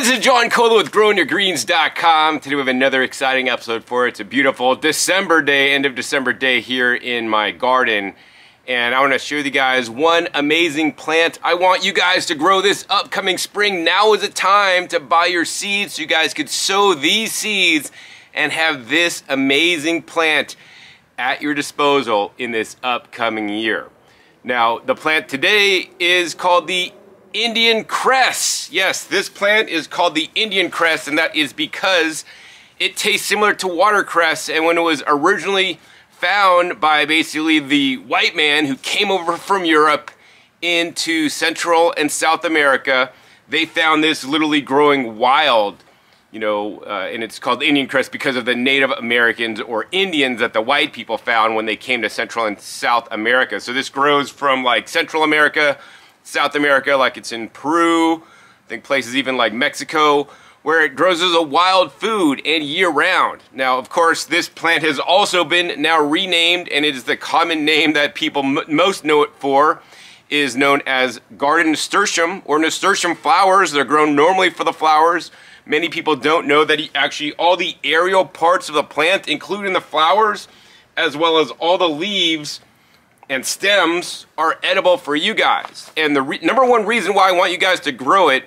This is John Cola with GrowingYourGreens.com. Today we have another exciting episode for you. It's a beautiful December day, end of December day here in my garden. And I want to show you guys one amazing plant I want you guys to grow this upcoming spring. Now is the time to buy your seeds so you guys could sow these seeds and have this amazing plant at your disposal in this upcoming year. Now, the plant today is called the Indian Cress. Yes, this plant is called the Indian Cress, and that is because it tastes similar to watercress. And when it was originally found by basically the white man who came over from Europe into Central and South America, they found this literally growing wild, and it's called Indian Cress because of the Native Americans or Indians that the white people found when they came to Central and South America. So this grows from like Central America, South America, like it's in Peru, I think places even like Mexico, where it grows as a wild food and year-round. Now, of course, this plant has also been now renamed, and it is the common name that people most know it for, is known as garden nasturtium or nasturtium flowers. They're grown normally for the flowers. Many people don't know that actually all the aerial parts of the plant, including the flowers, as well as all the leaves and stems, are edible for you guys. And the number one reason why I want you guys to grow it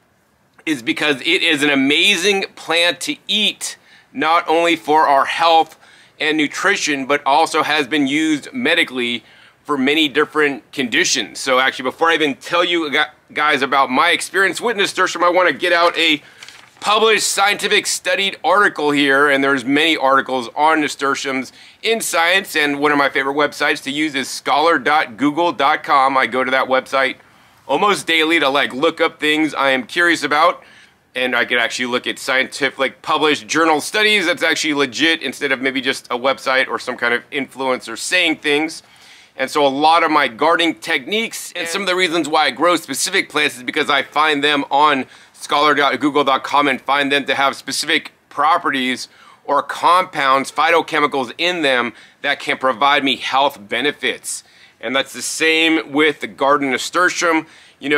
is because it is an amazing plant to eat, not only for our health and nutrition, but also has been used medically for many different conditions. So actually, before I even tell you guys about my experience with nasturtium, I want to get out a published scientific studied article here, and there's many articles on nasturtiums in science, and one of my favorite websites to use is scholar.google.com. I go to that website almost daily to look up things I am curious about, and I could actually look at scientific published journal studies that's actually legit instead of maybe just a website or some kind of influencer saying things. And so a lot of my gardening techniques and some of the reasons why I grow specific plants is because I find them on scholar.google.com and find them to have specific properties or compounds, phytochemicals in them that can provide me health benefits. And that's the same with the garden nasturtium.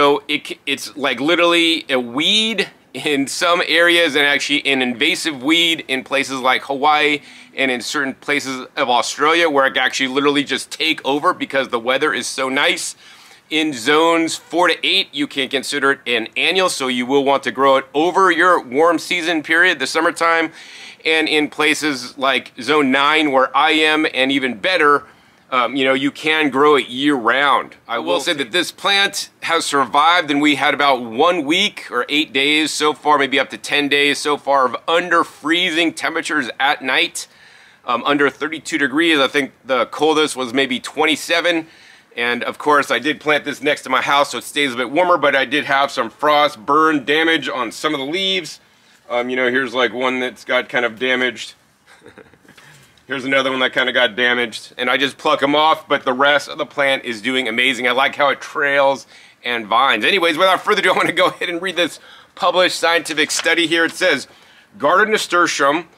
It's like literally a weed in some areas and actually an invasive weed in places like Hawaii and in certain places of Australia where it can actually literally just take over because the weather is so nice. In zones 4 to 8, you can consider it an annual, so you will want to grow it over your warm season period, the summertime. And in places like zone 9 where I am, and even better, you can grow it year-round. I will say that this plant has survived, and we had about 1 week or 8 days so far, maybe up to 10 days so far, of under freezing temperatures at night, under 32 degrees. I think the coldest was maybe 27. And of course, I did plant this next to my house, so it stays a bit warmer, but I did have some frost burn damage on some of the leaves. Here's like one that's got kind of damaged. Here's another one that kind of got damaged, and I just pluck them off, but the rest of the plant is doing amazing. I like how it trails and vines. Anyways, without further ado, I want to go ahead and read this published scientific study here. It says, garden nasturtium,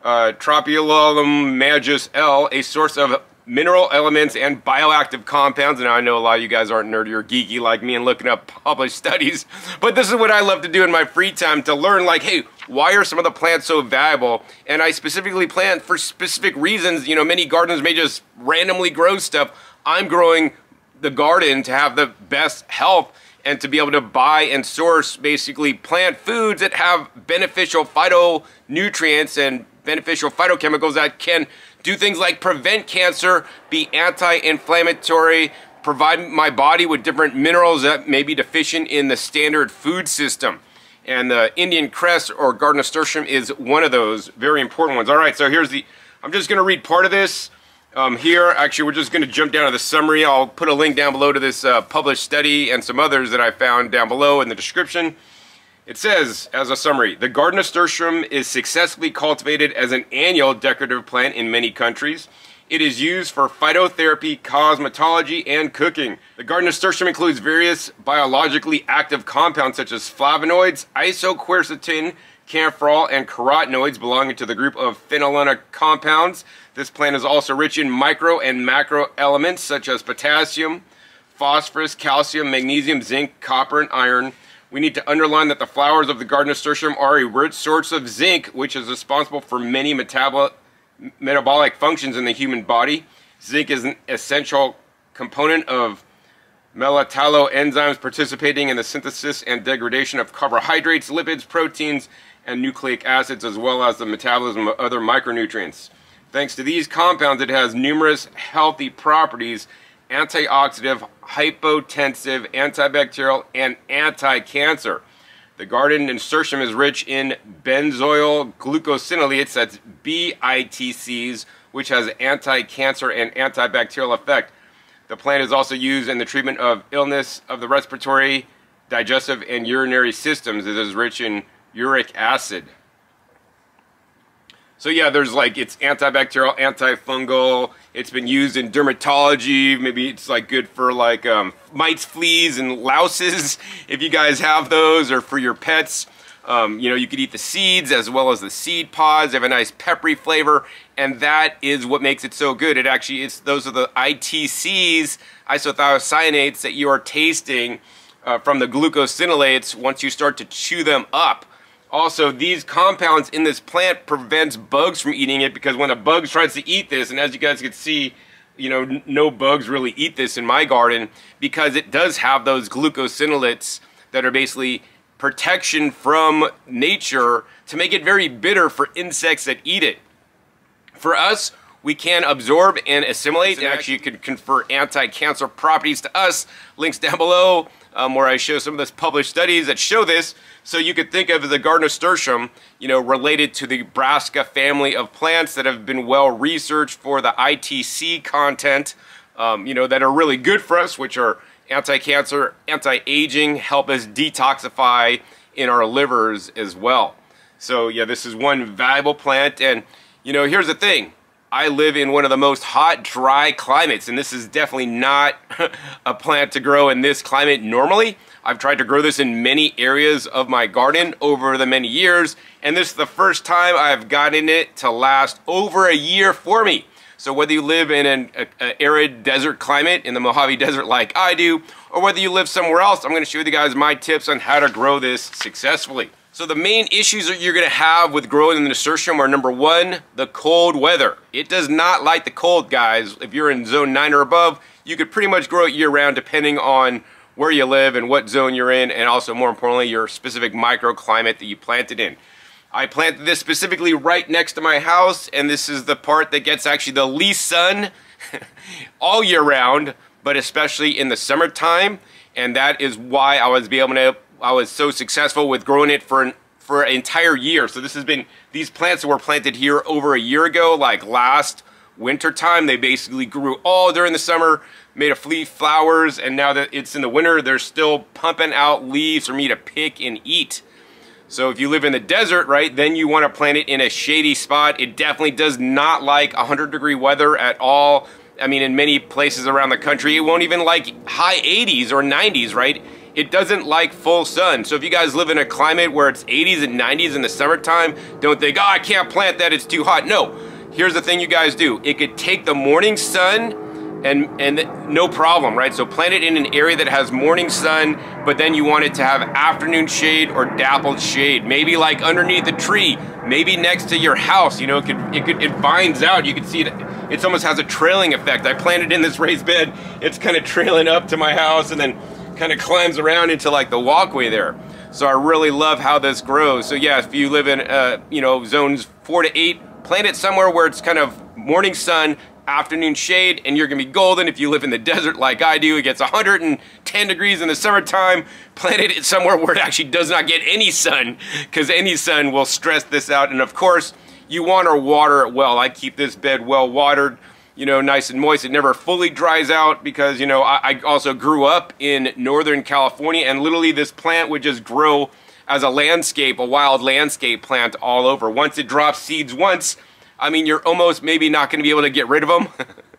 Tropiolum majus L, a source of mineral elements and bioactive compounds. And I know a lot of you guys aren't nerdy or geeky like me and looking up published studies, but this is what I love to do in my free time, to learn hey, why are some of the plants so valuable? And I specifically plant for specific reasons. Many gardens may just randomly grow stuff. I'm growing the garden to have the best health and to be able to buy and source basically plant foods that have beneficial phytonutrients and beneficial phytochemicals that can do things like prevent cancer, be anti-inflammatory, provide my body with different minerals that may be deficient in the standard food system. And the Indian Cress or garden nasturtium is one of those very important ones. All right, so I'm just going to read part of this here. Actually, we're just going to jump down to the summary. I'll put a link down below to this published study and some others that I found down below in the description. It says, as a summary, the garden nasturtium is successfully cultivated as an annual decorative plant in many countries. It is used for phytotherapy, cosmetology, and cooking. The garden nasturtium includes various biologically active compounds such as flavonoids, isoquercetin, camphorol, and carotenoids belonging to the group of phenolenic compounds. This plant is also rich in micro and macro elements such as potassium, phosphorus, calcium, magnesium, zinc, copper, and iron, We need to underline that the flowers of the garden nasturtium are a rich source of zinc, which is responsible for many metabolic functions in the human body. Zinc is an essential component of metalloenzymes participating in the synthesis and degradation of carbohydrates, lipids, proteins, and nucleic acids, as well as the metabolism of other micronutrients. Thanks to these compounds, it has numerous healthy properties: antioxidant, hypotensive, antibacterial, and anti-cancer. The garden nasturtium is rich in benzyl glucosinolates, that's BITCs, which has anti-cancer and antibacterial effect. The plant is also used in the treatment of illness of the respiratory, digestive, and urinary systems. It is rich in uric acid. So yeah, there's like, it's antibacterial, antifungal. It's been used in dermatology. Maybe it's like good for like mites, fleas, and louses if you guys have those, or for your pets. You know, you could eat the seeds as well as the seed pods. They have a nice peppery flavor, and that is what makes it so good. It actually, those are the ITCs, isothiocyanates, that you are tasting from the glucosinolates once you start to chew them up. Also, these compounds in this plant prevents bugs from eating it, because when a bug tries to eat this, and as you guys can see, you know, no bugs really eat this in my garden, because it does have those glucosinolates that are basically protection from nature to make it very bitter for insects that eat it. For us, we can absorb and assimilate, and actually you can confer anti-cancer properties to us. Links down below where I show some of those published studies that show this. So you could think of the garden nasturtium, you know, related to the brassica family of plants that have been well researched for the ITC content, you know, that are really good for us, which are anti-cancer, anti-aging, help us detoxify in our livers as well. So yeah, this is one valuable plant. And you know, here's the thing. I live in one of the most hot, dry climates, and this is definitely not a plant to grow in this climate normally. I've tried to grow this in many areas of my garden over the many years, and this is the first time I've gotten it to last over a year for me. So whether you live in an arid desert climate in the Mojave Desert like I do, or whether you live somewhere else, I'm going to show you guys my tips on how to grow this successfully. So the main issues that you're going to have with growing the nasturtium are, number one, the cold weather. It does not like the cold, guys. If you're in zone 9 or above, you could pretty much grow it year round depending on where you live and what zone you're in, and also more importantly, your specific microclimate that you planted in. I planted this specifically right next to my house, and this is the part that gets actually the least sun all year round, but especially in the summertime, and that is why I was so successful with growing it for an entire year. So this has been, these plants were planted here over a year ago, like last winter time. They basically grew all during the summer, made a flea flowers, and now that it's in the winter, they're still pumping out leaves for me to pick and eat. So if you live in the desert, right, then you want to plant it in a shady spot. It definitely does not like 100-degree weather at all. I mean, in many places around the country, it won't even like high 80s or 90s, right? It doesn't like full sun. So if you guys live in a climate where it's 80s and 90s in the summertime, don't think, oh, I can't plant that, it's too hot. No, here's the thing you guys do. It could take the morning sun and no problem, right? So plant it in an area that has morning sun, but then you want it to have afternoon shade or dappled shade. Maybe like underneath a tree, maybe next to your house. You know, it vines out. You can see it. It almost has a trailing effect. I planted in this raised bed. It's kind of trailing up to my house and then kind of climbs around into like the walkway there. So I really love how this grows. So yeah, if you live in you know, zones 4 to 8, plant it somewhere where it's kind of morning sun, afternoon shade, and you're gonna be golden. If you live in the desert like I do, it gets 110 degrees in the summertime, plant it somewhere where it actually does not get any sun, because any sun will stress this out. And of course, you want to water it well. I keep this bed well watered, you know, nice and moist. It never fully dries out because, you know, I also grew up in Northern California, and literally this plant would just grow as a landscape, a wild landscape plant all over. Once it drops seeds once, I mean, you're almost maybe not going to be able to get rid of them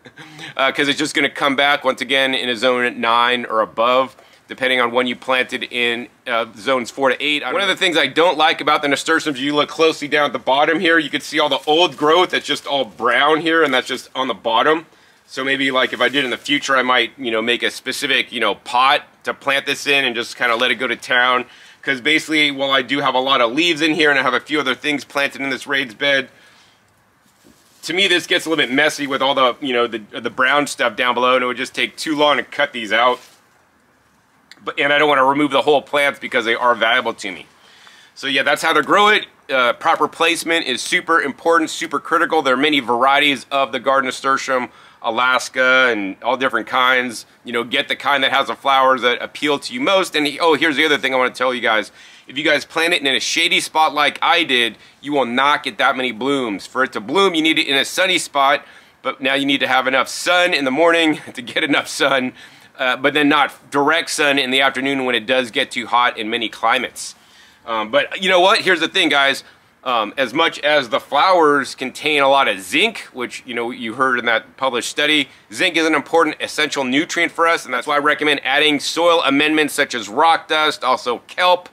because it's just going to come back once again in a zone 9 or above, depending on when you planted in zones 4 to 8. One of the things I don't like about the nasturtiums, you look closely down at the bottom here, you can see all the old growth that's just all brown here, and that's just on the bottom. So maybe like if I did in the future, I might, you know, make a specific, you know, pot to plant this in and just kind of let it go to town. Because basically, while I do have a lot of leaves in here and I have a few other things planted in this raised bed, to me this gets a little bit messy with all the, you know, the brown stuff down below, and it would just take too long to cut these out. And I don't want to remove the whole plants because they are valuable to me. So yeah, that's how to grow it. Proper placement is super important, super critical. There are many varieties of the garden nasturtium, Alaska, and all different kinds. You know, get the kind that has the flowers that appeal to you most. And oh, here's the other thing I want to tell you guys. If you guys plant it in a shady spot like I did, you will not get that many blooms. For it to bloom, you need it in a sunny spot, but now you need to have enough sun in the morning to get enough sun, but then not direct sun in the afternoon when it does get too hot in many climates. But you know what? Here's the thing, guys. As much as the flowers contain a lot of zinc, which, you know, you heard in that published study, zinc is an important essential nutrient for us, and that's why I recommend adding soil amendments such as rock dust, also kelp,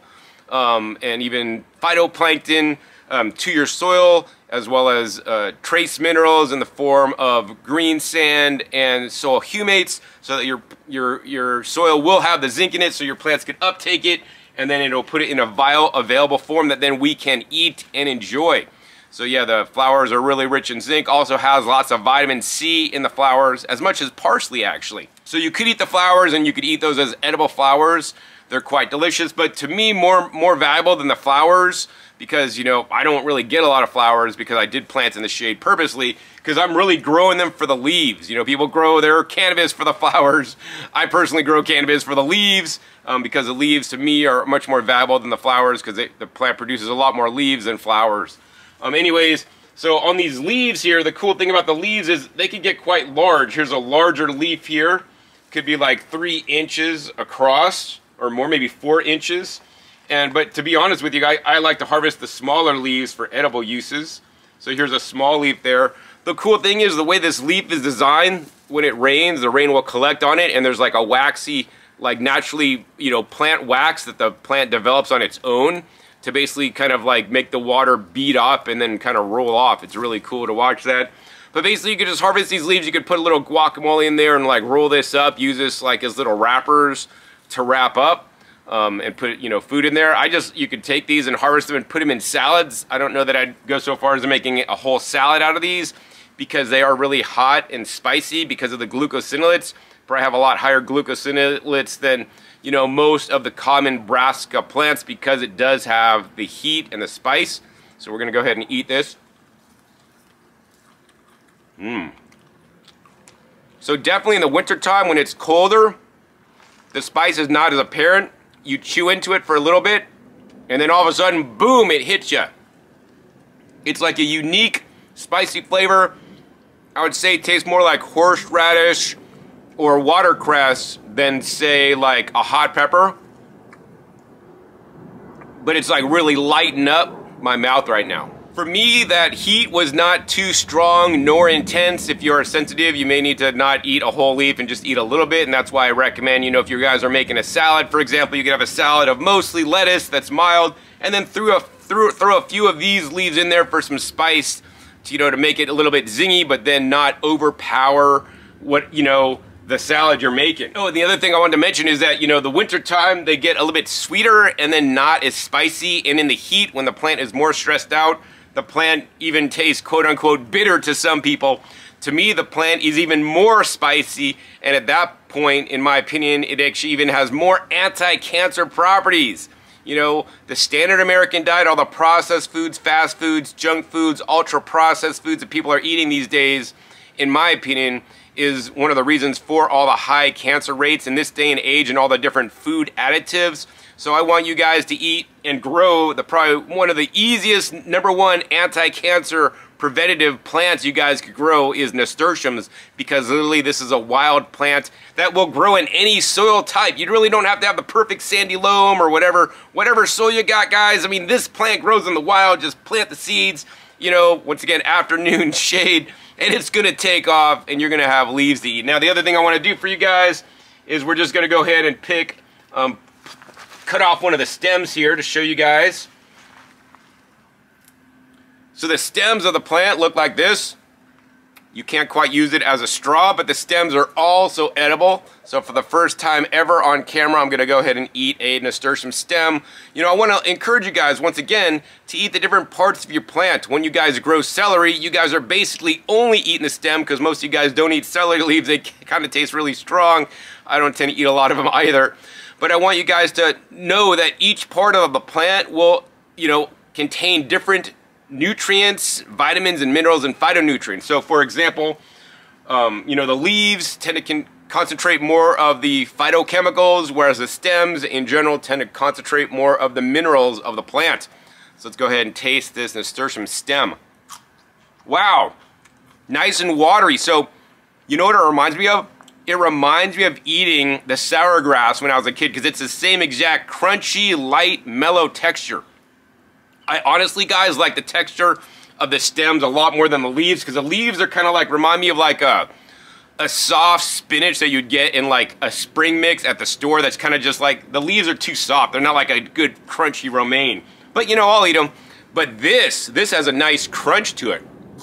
and even phytoplankton to your soil, as well as trace minerals in the form of green sand and soil humates, so that your soil will have the zinc in it, so your plants can uptake it, and then it'll put it in a bioavailable form that then we can eat and enjoy. So yeah, the flowers are really rich in zinc. Also has lots of vitamin C in the flowers, as much as parsley actually. So you could eat the flowers and you could eat those as edible flowers. They're quite delicious, but to me more valuable than the flowers, because, you know, I don't really get a lot of flowers because I did plant in the shade purposely, because I'm really growing them for the leaves. You know, people grow their cannabis for the flowers. I personally grow cannabis for the leaves, because the leaves to me are much more valuable than the flowers, because the plant produces a lot more leaves than flowers. Anyways, so on these leaves here, the cool thing about the leaves is they can get quite large. Here's a larger leaf here. Could be like 3 inches across, or more, maybe 4 inches. But to be honest with you guys, I like to harvest the smaller leaves for edible uses. So here's a small leaf there. The cool thing is the way this leaf is designed, when it rains, the rain will collect on it, and there's like a waxy, like naturally, you know, plant wax that the plant develops on its own to basically kind of like make the water bead up and then kind of roll off. It's really cool to watch that. But basically you could just harvest these leaves. You could put a little guacamole in there and like roll this up, use this like as little wrappers to wrap up. And put, you know, food in there. You could take these and harvest them and put them in salads. I don't know that I'd go so far as to making a whole salad out of these, because they are really hot and spicy because of the glucosinolates. Probably have a lot higher glucosinolates than, you know, most of the common brassica plants, because it does have the heat and the spice. So we're going to go ahead and eat this. So definitely in the wintertime when it's colder, the spice is not as apparent. You chew into it for a little bit, and then all of a sudden, boom, it hits you. It's like a unique, spicy flavor. I would say it tastes more like horseradish or watercress than, say, like a hot pepper. But it's like really lighting up my mouth right now. For me, that heat was not too strong nor intense. If you're sensitive, you may need to not eat a whole leaf and just eat a little bit, and that's why I recommend, you know, if you guys are making a salad, for example, you could have a salad of mostly lettuce that's mild, and then throw a few of these leaves in there for some spice, you know, to make it a little bit zingy, but then not overpower what, you know, the salad you're making. Oh, and the other thing I wanted to mention is that, you know, the winter time, they get a little bit sweeter and then not as spicy, and in the heat, when the plant is more stressed out, the plant even tastes quote-unquote bitter to some people. To me, the plant is even more spicy, and at that point, in my opinion, it actually even has more anti-cancer properties. You know, the standard American diet, all the processed foods, fast foods, junk foods, ultra-processed foods that people are eating these days, in my opinion, is one of the reasons for all the high cancer rates in this day and age and all the different food additives. So I want you guys to eat and grow probably one of the easiest, #1 anti-cancer preventative plants you guys could grow is nasturtiums, because literally this is a wild plant that will grow in any soil type. You really don't have to have the perfect sandy loam or whatever soil you got, guys. I mean, this plant grows in the wild. Just plant the seeds, you know, once again, afternoon shade, and it's gonna take off and you're gonna have leaves to eat. Now, the other thing I wanna do for you guys is we're just gonna go ahead and cut off one of the stems here to show you guys. So the stems of the plant look like this. You can't quite use it as a straw, but the stems are also edible. So for the first time ever on camera, I'm gonna go ahead and eat a nasturtium stem. You know, I wanna encourage you guys, once again, to eat the different parts of your plant. When you guys grow celery, you guys are basically only eating the stem because most of you guys don't eat celery leaves. They kind of taste really strong. I don't tend to eat a lot of them either. But I want you guys to know that each part of the plant will, you know, contain different nutrients, vitamins and minerals, and phytonutrients. So for example, you know, the leaves tend to concentrate more of the phytochemicals, whereas the stems in general tend to concentrate more of the minerals of the plant. So let's go ahead and taste this nasturtium stem. Wow, nice and watery. So you know what it reminds me of? It reminds me of eating the sour grass when I was a kid, because it's the same exact crunchy, light, mellow texture. I honestly, guys, like the texture of the stems a lot more than the leaves, because the leaves are kind of like, remind me of like a soft spinach that you'd get in like a spring mix at the store. That's kind of just like, the leaves are too soft. They're not like a good crunchy romaine. But you know, I'll eat them. But this has a nice crunch to it.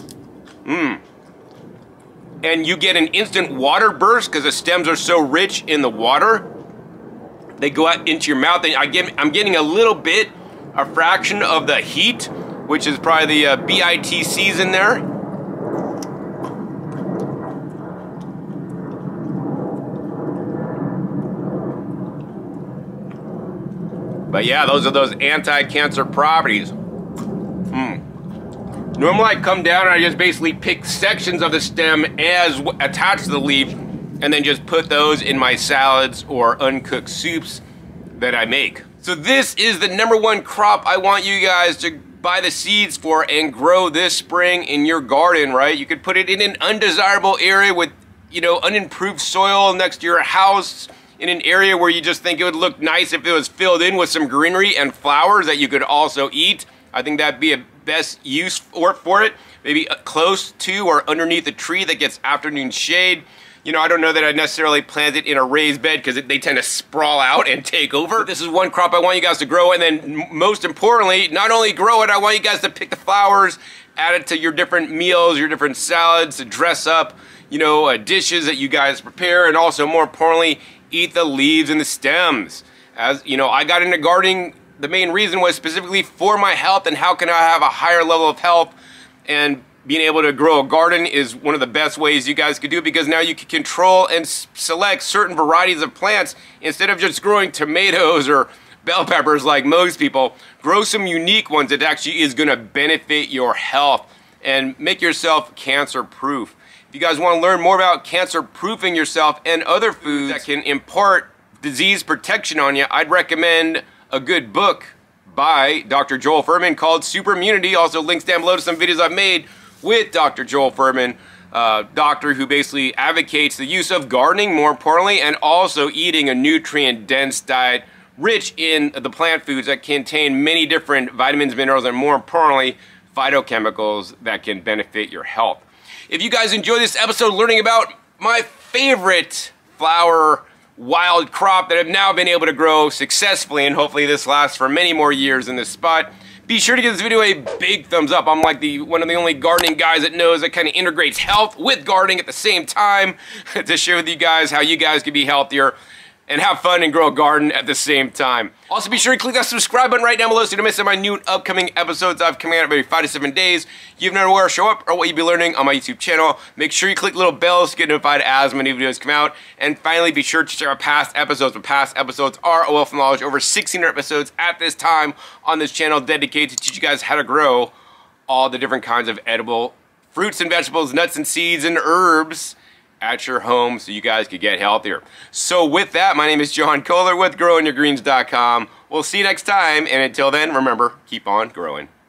And you get an instant water burst because the stems are so rich in the water. They go out into your mouth, and I'm getting a little bit, a fraction of the heat, which is probably the BITCs in there. But yeah, those are those anti-cancer properties. Normally I come down and I just basically pick sections of the stem as attached to the leaf and then just put those in my salads or uncooked soups that I make. So this is the #1 crop I want you guys to buy the seeds for and grow this spring in your garden, right? You could put it in an undesirable area with, you know, unimproved soil next to your house, in an area where you just think it would look nice if it was filled in with some greenery and flowers that you could also eat. I think that'd be a best use for it. Maybe close to or underneath a tree that gets afternoon shade. You know, I don't know that I'd necessarily plant it in a raised bed because they tend to sprawl out and take over. But this is one crop I want you guys to grow, and then most importantly, not only grow it, I want you guys to pick the flowers, add it to your different meals, your different salads, to dress up, you know, dishes that you guys prepare, and also more importantly, eat the leaves and the stems. As you know, I got into gardening, the main reason was specifically for my health, and how can I have a higher level of health, and being able to grow a garden is one of the best ways you guys could do it, because now you can control and select certain varieties of plants instead of just growing tomatoes or bell peppers like most people. Grow some unique ones that actually is going to benefit your health and make yourself cancer proof. If you guys want to learn more about cancer proofing yourself and other foods that can impart disease protection on you, I'd recommend a good book by Dr. Joel Fuhrman called Super Immunity. Also links down below to some videos I've made with Dr. Joel Fuhrman, doctor who basically advocates the use of gardening, more importantly, and also eating a nutrient-dense diet rich in the plant foods that contain many different vitamins, minerals, and more importantly, phytochemicals that can benefit your health. If you guys enjoyed this episode learning about my favorite flower wild crop that I've now been able to grow successfully, and hopefully this lasts for many more years in this spot, be sure to give this video a big thumbs up. I'm like one of the only gardening guys that knows that kind of integrates health with gardening at the same time to share with you guys how you guys can be healthier and have fun and grow a garden at the same time. Also, be sure to click that subscribe button right down below so you don't miss my new upcoming episodes I've coming out every 5 to 7 days. You never know where I show up or what you'll be learning on my YouTube channel. Make sure you click the little bells to get notified as my new videos come out. And finally, be sure to check out past episodes. But past episodes are a wealth of knowledge. Over 1,600 episodes at this time on this channel dedicated to teach you guys how to grow all the different kinds of edible fruits and vegetables, nuts and seeds and herbs at your home so you guys could get healthier. So with that, my name is John Kohler with growingyourgreens.com. We'll see you next time, and until then, remember, keep on growing.